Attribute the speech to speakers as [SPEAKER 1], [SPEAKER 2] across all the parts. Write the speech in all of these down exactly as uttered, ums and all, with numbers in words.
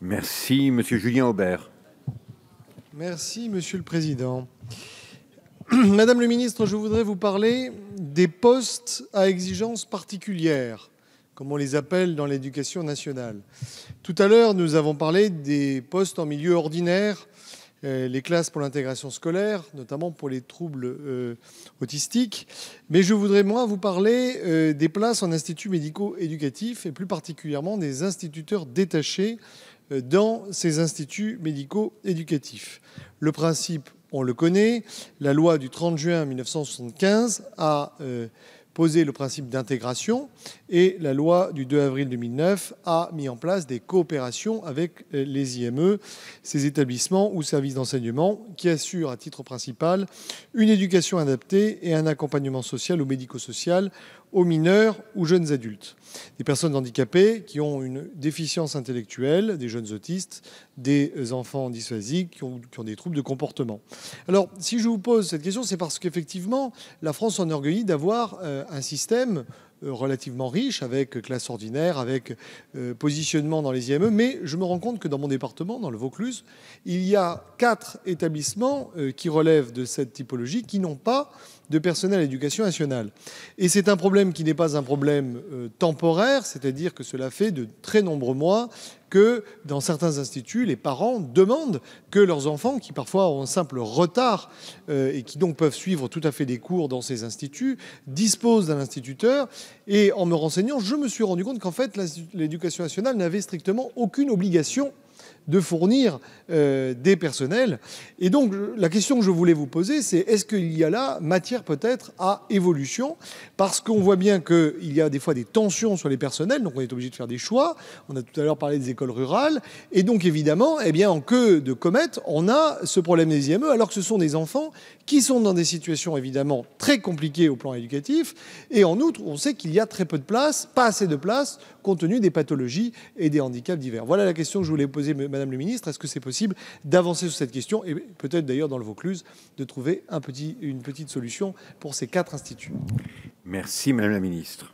[SPEAKER 1] Merci, Monsieur Julien Aubert.
[SPEAKER 2] Merci, Monsieur le Président. Madame le Ministre, je voudrais vous parler des postes à exigences particulières, comme on les appelle dans l'éducation nationale. Tout à l'heure, nous avons parlé des postes en milieu ordinaire, euh, les classes pour l'intégration scolaire, notamment pour les troubles euh, autistiques. Mais je voudrais, moi, vous parler euh, des places en instituts médico-éducatifs et plus particulièrement des instituteurs détachés euh, dans ces instituts médico-éducatifs. Le principe, on le connaît, la loi du trente juin mille neuf cent soixante-quinze a euh, posé le principe d'intégration et la loi du deux avril deux mille neuf a mis en place des coopérations avec euh, les I M E, ces établissements ou services d'enseignement qui assurent à titre principal une éducation adaptée et un accompagnement social ou médico-social aux mineurs ou jeunes adultes. Des personnes handicapées qui ont une déficience intellectuelle, des jeunes autistes, des enfants dysphasiques qui ont, qui ont des troubles de comportement. Alors, si je vous pose cette question, c'est parce qu'effectivement, la France s'enorgueillit d'avoir euh, un système euh, relativement riche, avec classe ordinaire, avec euh, positionnement dans les I M E, mais je me rends compte que dans mon département, dans le Vaucluse, il y a quatre établissements euh, qui relèvent de cette typologie qui n'ont pas de personnel à l'éducation nationale. Et c'est un problème qui n'est pas un problème euh, temporaire, c'est-à-dire que cela fait de très nombreux mois que dans certains instituts, les parents demandent que leurs enfants, qui parfois ont un simple retard euh, et qui donc peuvent suivre tout à fait des cours dans ces instituts, disposent d'un instituteur. Et en me renseignant, je me suis rendu compte qu'en fait, l'éducation nationale n'avait strictement aucune obligation de fournir euh, des personnels. Et donc, la question que je voulais vous poser, c'est est-ce qu'il y a là matière peut-être à évolution? Parce qu'on voit bien qu'il y a des fois des tensions sur les personnels, donc on est obligé de faire des choix. On a tout à l'heure parlé des écoles rurales. Et donc, évidemment, eh bien, en queue de comète, on a ce problème des I M E, alors que ce sont des enfants qui sont dans des situations, évidemment, très compliquées au plan éducatif. Et en outre, on sait qu'il y a très peu de place, pas assez de place, compte tenu des pathologies et des handicaps divers. Voilà la question que je voulais poser, Madame le Ministre. Est-ce que c'est possible d'avancer sur cette question et peut-être d'ailleurs dans le Vaucluse de trouver un petit, une petite solution pour ces quatre instituts?
[SPEAKER 3] Merci Madame la Ministre.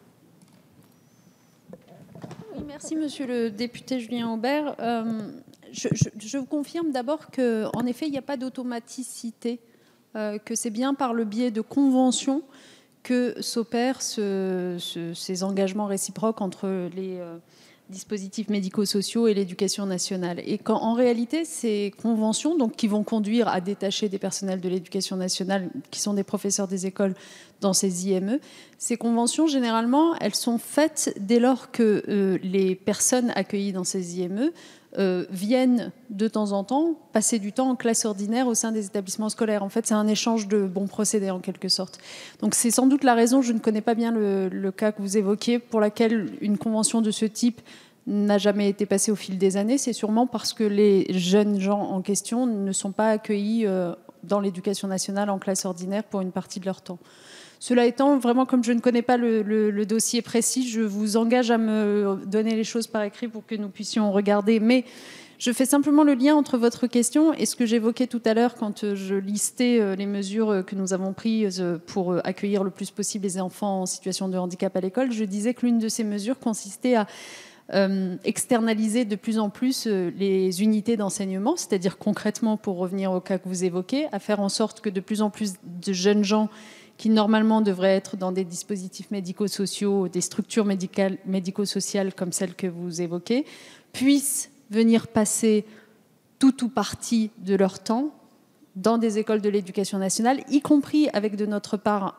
[SPEAKER 4] Oui, merci Monsieur le député Julien Aubert. Euh, je, je, je vous confirme d'abord qu'en effet il n'y a pas d'automaticité, euh, que c'est bien par le biais de conventions que s'opèrent ce, ce, ces engagements réciproques entre les euh, dispositifs médico-sociaux et l'éducation nationale. Et quand, en réalité, ces conventions, donc, qui vont conduire à détacher des personnels de l'éducation nationale, qui sont des professeurs des écoles dans ces I M E, ces conventions, généralement, elles sont faites dès lors que euh, les personnes accueillies dans ces I M E Euh, viennent de temps en temps passer du temps en classe ordinaire au sein des établissements scolaires. En fait, c'est un échange de bons procédés en quelque sorte. Donc c'est sans doute la raison, je ne connais pas bien le, le cas que vous évoquiez, pour laquelle une convention de ce type n'a jamais été passée au fil des années. C'est sûrement parce que les jeunes gens en question ne sont pas accueillis euh, dans l'éducation nationale en classe ordinaire pour une partie de leur temps. Cela étant, vraiment, comme je ne connais pas le, le, le dossier précis, je vous engage à me donner les choses par écrit pour que nous puissions regarder. Mais je fais simplement le lien entre votre question et ce que j'évoquais tout à l'heure quand je listais les mesures que nous avons prises pour accueillir le plus possible les enfants en situation de handicap à l'école. Je disais que l'une de ces mesures consistait à Euh, externaliser de plus en plus euh, les unités d'enseignement, c'est-à-dire concrètement, pour revenir au cas que vous évoquez, à faire en sorte que de plus en plus de jeunes gens qui normalement devraient être dans des dispositifs médico-sociaux, des structures médicales, médico-sociales comme celles que vous évoquez, puissent venir passer tout ou partie de leur temps dans des écoles de l'éducation nationale, y compris avec de notre part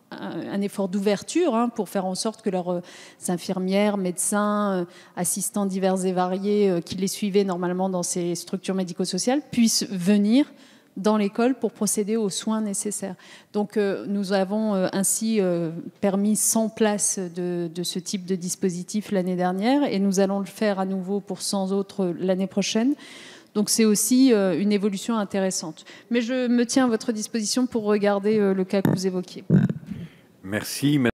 [SPEAKER 4] un effort d'ouverture hein, pour faire en sorte que leurs euh, infirmières, médecins, euh, assistants divers et variés euh, qui les suivaient normalement dans ces structures médico-sociales puissent venir dans l'école pour procéder aux soins nécessaires. Donc euh, nous avons euh, ainsi euh, permis cent places de, de ce type de dispositif l'année dernière et nous allons le faire à nouveau pour cent autres l'année prochaine. Donc c'est aussi euh, une évolution intéressante. Mais je me tiens à votre disposition pour regarder euh, le cas que vous évoquiez.
[SPEAKER 3] Merci.